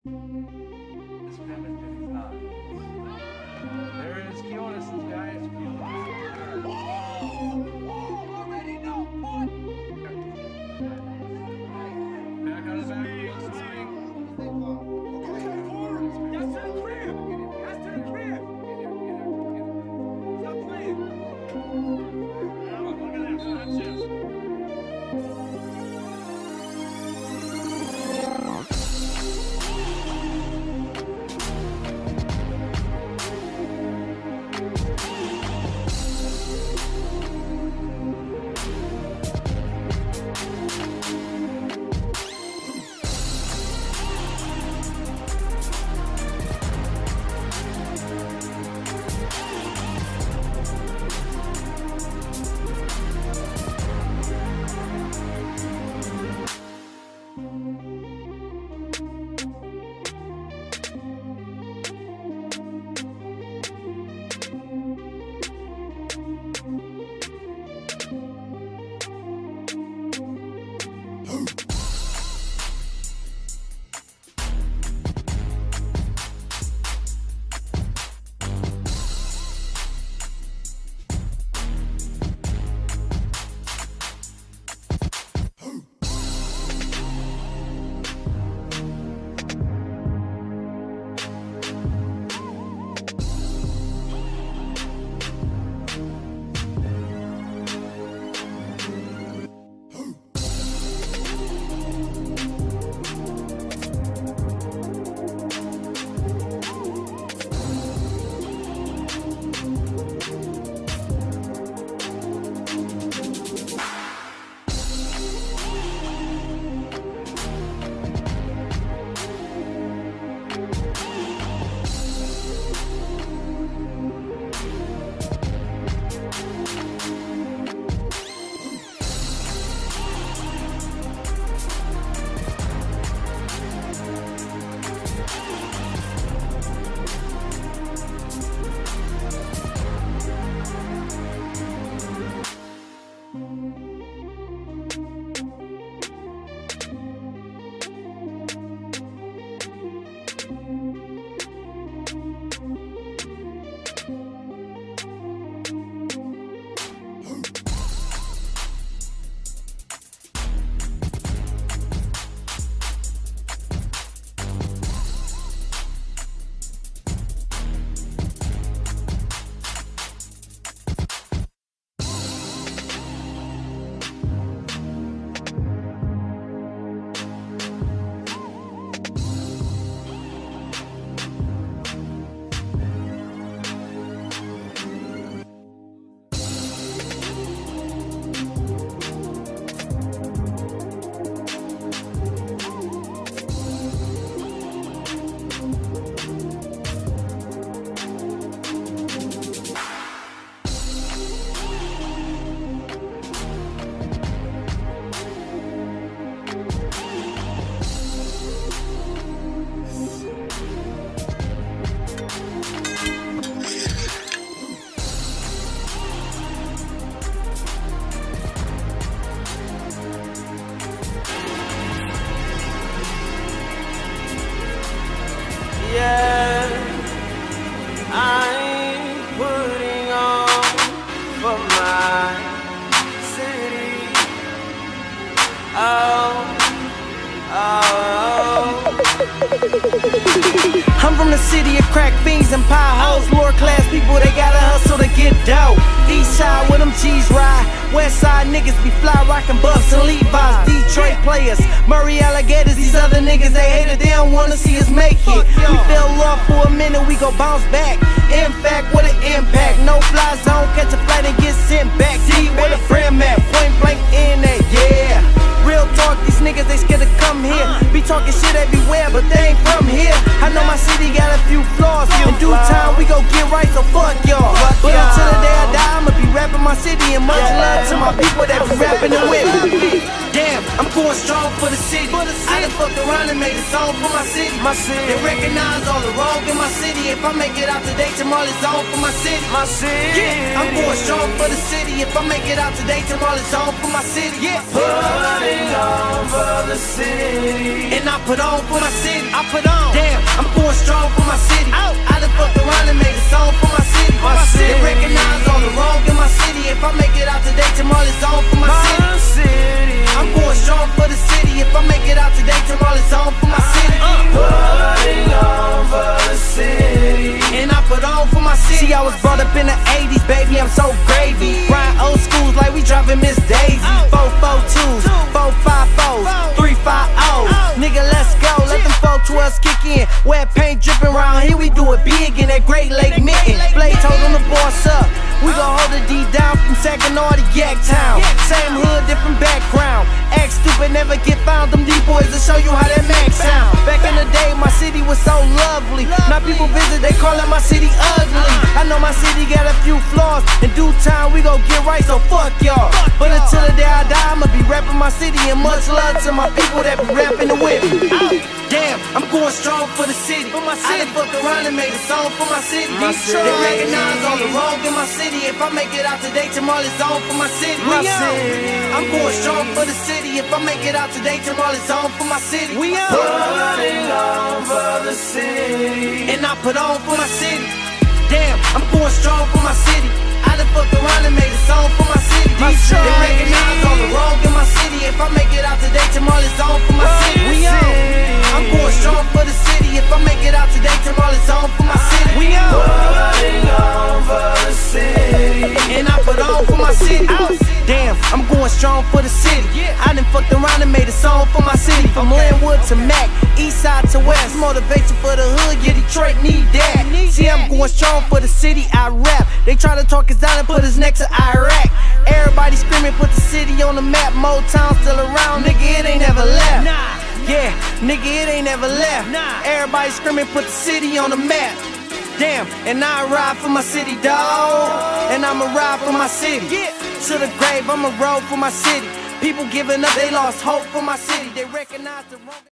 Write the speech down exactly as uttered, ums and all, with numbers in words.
This cabin is not. There is Keonis, guys. Already know what. Back on the back wheel swing. That's to the crib. That's to the crib. Stop playing. Look at that. That's it. Yeah, I'm putting on for my city. Oh, oh, oh. I'm from the city of crack fiends and pie hoes. Lower class people, they gotta hustle to get dough. East side with them cheese ride. West side niggas be fly rockin' buffs and Levi's. Detroit players, Murray alligators. These other niggas, they hate it, they don't wanna see us make it. We fell off for a minute, we gon' bounce back. In fact, what an impact. No fly zone, catch a flight and get sent back. See where the friend at, point blank in that, yeah. Real talk, these niggas, they scared to come here. Be talking shit everywhere, but they ain't from here. I know my city got a few flaws. In due time, we gon' get right, so fuck y'all. But until the day I die, I'ma be rapping my city. And much love to my people that be rapping and with me. Damn, I'm going strong for the city. I done fucked around and made a song for my city. My city. They recognize all the wrong in my city. If I make it out today, tomorrow it's on for my city. My city. Yeah, I'm going strong for the city. If I make it out today, tomorrow it's on for my city. Yeah, putting on for the city. city. And I put on for my city. I put on. Damn, I'm going strong for my city. Out. I done fucked around and made a song for my city. My city. They recognize all the wrong in my city. If I make it out today, tomorrow it's on for my, my city. city. I'm going strong for the city. If I make it out today, tomorrow it's on for my city. Uh. Putting on for the city. And I put on for my city. See, I was brought up in the eighties, baby, I'm so gravy. Grind old schools like we driving Miss Daisy. Four four twos, four five fours, three five oh. Nigga, let's go, let them four twelves kick in. Wet paint dripping around here, we do it big in that Great Lake mitten. Blade told on the boss up, we gon' hold it D down from Saginaw to Yaktown. Same hood, different background. Act stupid, never get found. Them D-boys to show you how that Mac sound. Back in the day, my city was so lovely. Now people visit, they call it my city ugly. I know my city got a few flaws. In due time, we gon' get right, so fuck y'all. But until the day I die, I'ma be rapping my city. And much love to my people that be rapping the with me. Damn, I'm going strong for the city. For my city. I done fucked around and made a song for my city. My city. They recognize all the wrong in my city. If I make it out today, tomorrow it's on for my city. My city. I'm going strong for the city. If I make it out today, tomorrow it's on for my city. We on. Putting on for the city. And I put on for my city. Damn, I'm going strong for my city. I done fucked around and made a song for my city. My city. They recognize all the wrong in my city. If I make it out today, tomorrow it's on for my city. We on. I'm going strong for the city. If I make it out today, tomorrow it's on for my city. We on. Putting on for the city. And I put on for my city. Damn, I'm going strong for the city. I done fucked around and made a song for my city. From Linwood to Mac, east side to west. Motivation for the hood, yeah, Detroit need that. See, I'm going strong for the city, I rap. They try to talk us down and put us next to Iraq. Everybody screaming, put the city on the map. Motown still around, nigga, it ain't never left. Yeah, nigga, it ain't never left. Everybody screaming, put the city on the map. Damn, and I ride for my city, dawg. And I'ma ride for my city. To the grave, I'ma roll for my city. People giving up, they lost hope for my city. They recognize the wrong.